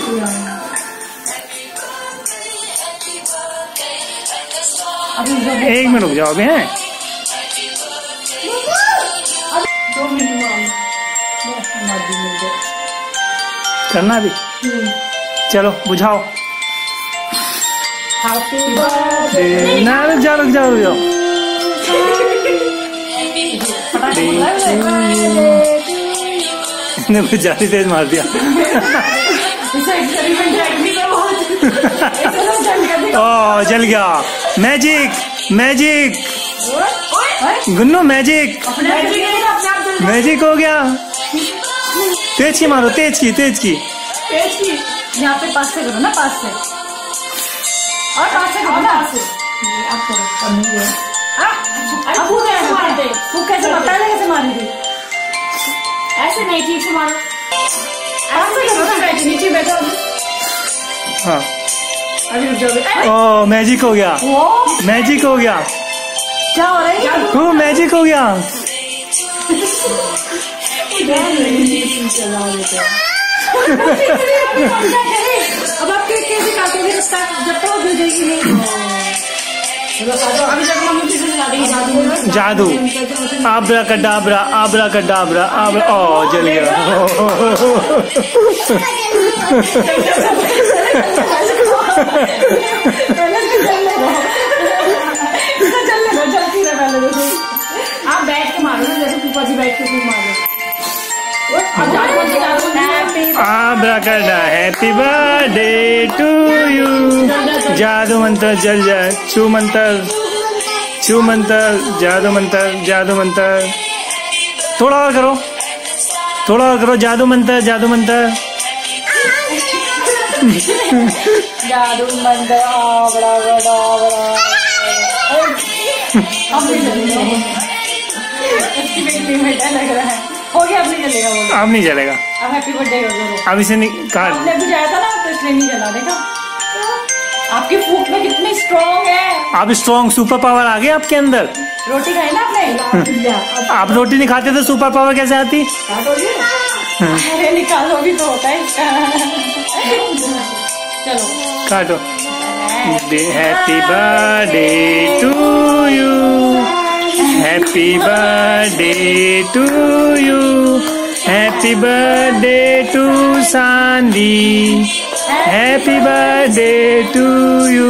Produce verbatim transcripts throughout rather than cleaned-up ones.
एक मिनट रुक जाओ अभी हैं। करना अभी, चलो बुझाओ। ना रुक जाओ रुक जाओ रुक जाओ। ने ज्यादा तेज मार दिया। ओ जल गया। Magic magic Gunnu magic magic हो गया। तेज की मारो, तेज की तेज की तेज की। यहाँ पे पास से करो ना, पास से और पास से करो ना। अब अब वो कैसे मारते? वो कैसे मारते? पहले कैसे मारे थे? ऐसे नहीं, ठीक से मारो। ऐसे करो ना, बैठो नीचे बैठो। हाँ अभी रुक जाओ। ओ मैजिक हो गया, मैजिक हो गया। क्या हो रहा है? वो मैजिक हो गया। अब आप कैसे काटोगे? जब तक गिर जाएगी नहीं। जादू आबरा कडाबरा आबरा कडाबरा आबरा। ओ जल गया। आप बैठ के मारो ना, जैसे फूफा जी बैठ के खूब मारो। आबरा कड़ा हैप्पी बर्थडे टू यू। जादू मंत्र जल जाए। छू मंत्र छू मंत्र जादू मंत्र जादू मंत्र। थोड़ा और करो, थोड़ा और करो। जादू मंत्र जादू मंत्र जादू मंत्र आबरा कडाबरा। लग रहा है हो गया। अब नहीं चलेगा वो। अब नहीं चलेगा। अब हैप्पी बर्थडे कर दो। अब इसे काट। आपने भी जाया था ना, तो इसलिए नहीं चला। देखा आपकी फूक में कितनी स्ट्रॉन्ग है। आप स्ट्रॉन्ग सुपर पावर आ गए आपके अंदर। रोटी खाई ना आपने? आप रोटी नहीं खाते तो सुपर पावर कैसे आती? अरे निकालो भी तो होता है इसका। चलो काटो। Happy birthday to you, happy birthday to you, happy birthday to Saandi, happy birthday to you.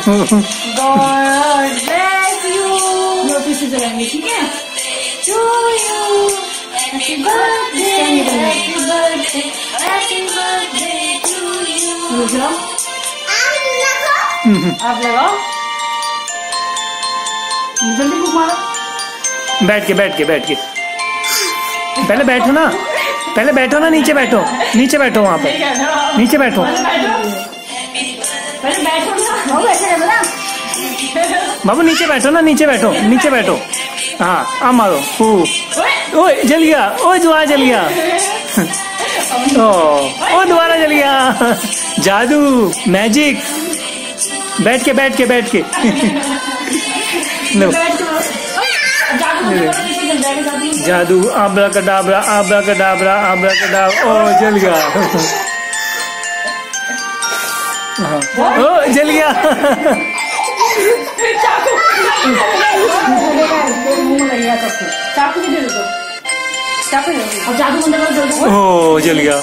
God bless you. रोटी से जलाएंगे, ठीक है? To you happy birthday, happy birthday, happy birthday to you. आप लगाओ जल्दी फूक मारो। बैठ के बैठ के बैठ के पहले बैठो ना, पहले बैठो ना। नीचे बैठो, नीचे बैठो। वहाँ पे नीचे बैठो। पहले बैठो ना, बैठे ना बाबू। नीचे बैठो ना, नीचे बैठो, नीचे बैठो। हाँ अब मारो। ओ जल गया। ओ दुआ जल गया। ओ ओ दोबारा जल गया। जादू मैजिक। बैठ के बैठ के बैठ के लो। जादू आबरा कडाबरा आबरा कडाबरा आबरा कडाबरा। ओ जल गया। ओ जल गया। ओ जल गया।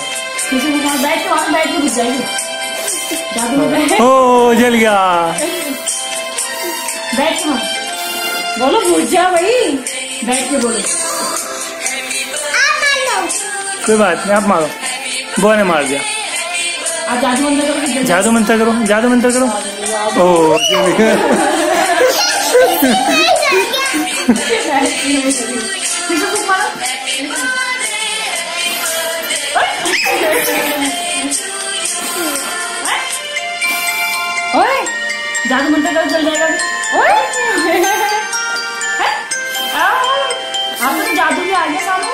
ओ जल गया। बैठ के बोलो, भूल जा भाई। बैठ के बोलो। कोई बात नहीं, आप मारो। वो ने मार दिया। आप जादू मंत्र करो, जादू मंत्र करो, जादू मंत्र करो। ओ जल गया। ओए जादू मंत्र करो, जल जाएगा। ओए आपने तो जादू भी आ गया सामने।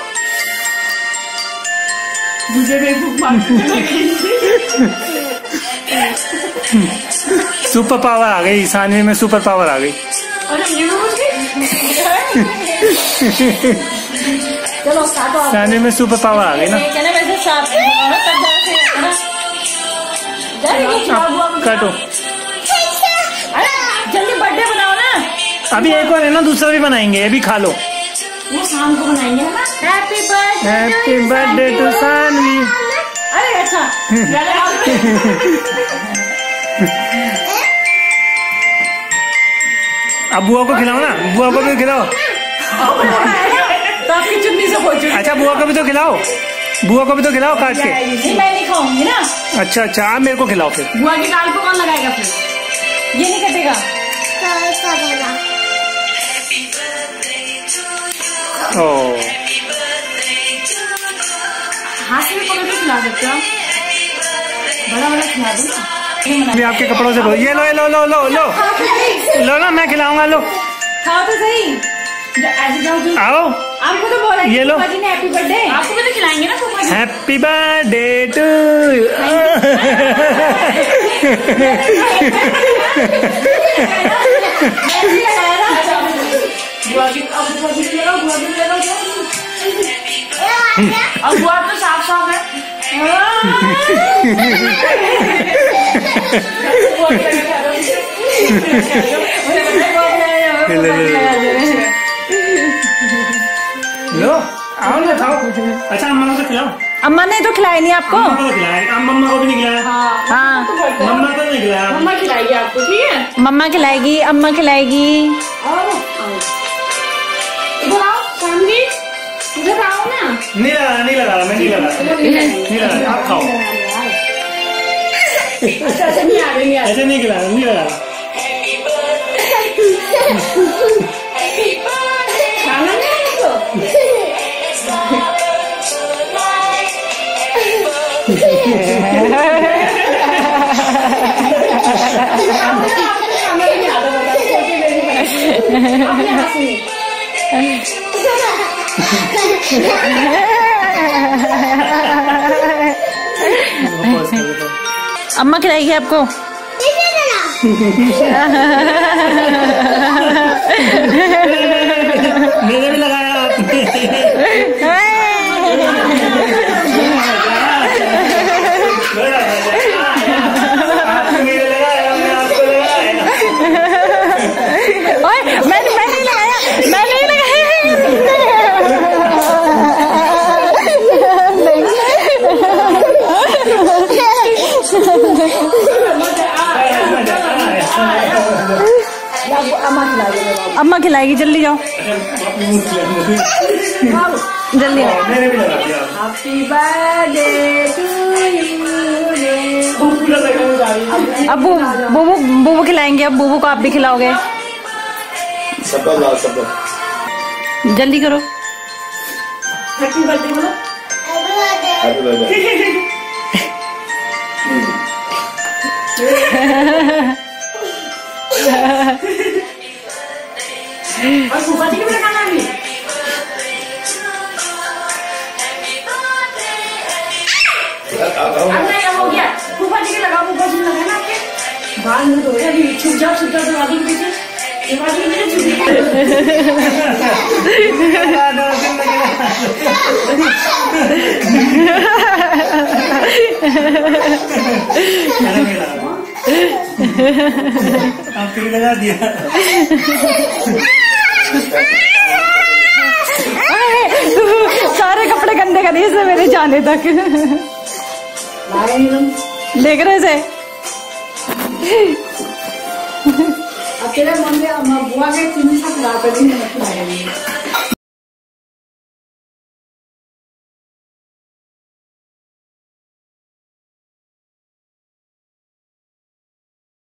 मुझे बेवकूफ मारते। सुपर पावर आ गई सानवी में, सुपर पावर आ गई। अरे ये चलो सानवी में सुपर पावर आ गई ना। वैसे साफ काटो। अरे जल्दी बर्थडे बनाओ ना। अभी एक और है ना, दूसरा भी बनाएंगे, अभी खा लो। वो शाम को बनाएंगे है ना। Happy birthday happy birthday to Saanvi. अरे अच्छा अब बुआ को खिलाओ ना, बुआ को भी खिलाओ। तो आपकी चुन्नी से हो चुकी। अच्छा बुआ को भी तो खिलाओ, बुआ को भी तो खिलाओ काट के। नहीं मैं नहीं खाऊंगी ना। अच्छा अच्छा आप मेरे को खिलाओ फिर। बुआ के गाल को कौन लगाएगा फिर? ये नहीं कटेगा। ओ हाथ से भी पकड़ के खिला सकते हो, बड़ा बड़ा खिला दो ना। अभी आपके कपड़ों से ये लो ये लो लो लो लो लो ना, मैं खिलाऊंगा। लो खाओ तो सही। ऐसे जाओ तुम। आओ आपको तो बोला ये लो। जी ने हैप्पी बर्थडे। आपको भी तो खिलाएंगे ना पापा जी। हैप्पी बर्थडे टू अब बुआ तो साफ साफ है। लो आओ ना खाओ। अच्छा अम्मा को तो खिलाओ। अम्मा ने तो खिलाया नहीं आपको। अम्मा को तो खिलाया, मम्मा को भी नहीं खिलाया। हाँ मम्मा को नहीं खिलाया। मम्मा खिलाएगी आपको, ठीक है। मम्मा खिलाएगी, अम्मा खिलाएगी। इधर आओ सामने, इधर आओ ना। नहीं लगा नहीं लगा मैं नहीं लगा नहीं लगा आप खाओ। अच्छा अच्छा नहीं आ रही है। ऐसे नहीं खिलाया, नहीं लगा। खाना नहीं अम्मा खिलाएगी आपको। मेरे भी लगाया आपने। मेरे लगाया, मैं आपको लगाया। ओए मैं मैं नहीं लगाया, मैं नहीं लगाया। अम्मा खिलाएगी, जल्दी जाओ जल्दी आओ। Happy birthday to you. अब बुबू बुबू खिलाएंगे, अब बुबू को आप भी खिलाओगे। जल्दी करो। हैप्पी बर्थडे बोलो। Happy birthday. और फूफा जी के भी लगाना है। अब नहीं हो गया, फूफा जी के लगाओ, फूफा जी लगाए ना आपके बाल में तो अभी छुप जाओ छुप जाओ दरवाजे के पीछे, दरवाजे के पीछे छुप आपके लगा दिया। सारे कपड़े गंदे कर दिए से मेरे जाने तक। देख रहे से अकेले मन में बुआ के चीनी सब ला कर